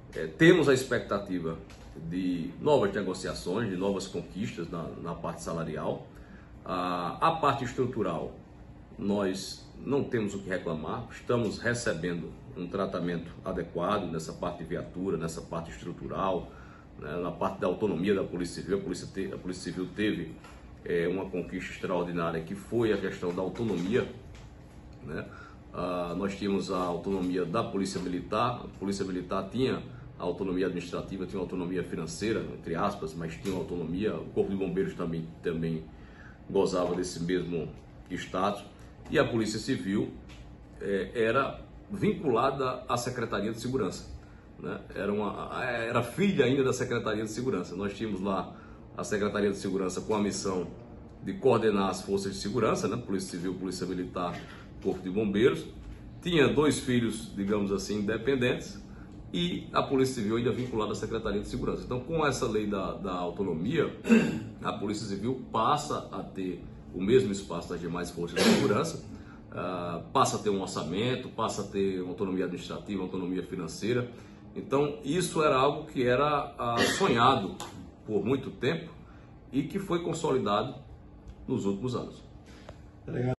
Temos a expectativa de novas negociações, de novas conquistas na parte salarial. A parte estrutural, nós não temos o que reclamar, estamos recebendo um tratamento adequado nessa parte de viatura, nessa parte estrutural, né, na parte da autonomia da Polícia Civil. A Polícia Civil teve uma conquista extraordinária, que foi a questão da autonomia, né? Nós tínhamos a autonomia da Polícia Militar. A Polícia Militar tinha a autonomia administrativa, tinha autonomia financeira, entre aspas, mas tinha autonomia. O Corpo de Bombeiros também gozava desse mesmo status. E a Polícia Civil era vinculada à Secretaria de Segurança, né? Era filha ainda da Secretaria de Segurança. Nós tínhamos lá a Secretaria de Segurança com a missão de coordenar as forças de segurança, né? Polícia Civil, Polícia Militar, Corpo de Bombeiros. Tinha 2 filhos, digamos assim, independentes, e a Polícia Civil ainda vinculada à Secretaria de Segurança. Então, com essa lei da autonomia, a Polícia Civil passa a ter o mesmo espaço das demais forças de segurança, passa a ter um orçamento, passa a ter uma autonomia administrativa, autonomia financeira. Então, isso era algo que era sonhado por muito tempo e que foi consolidado nos últimos anos.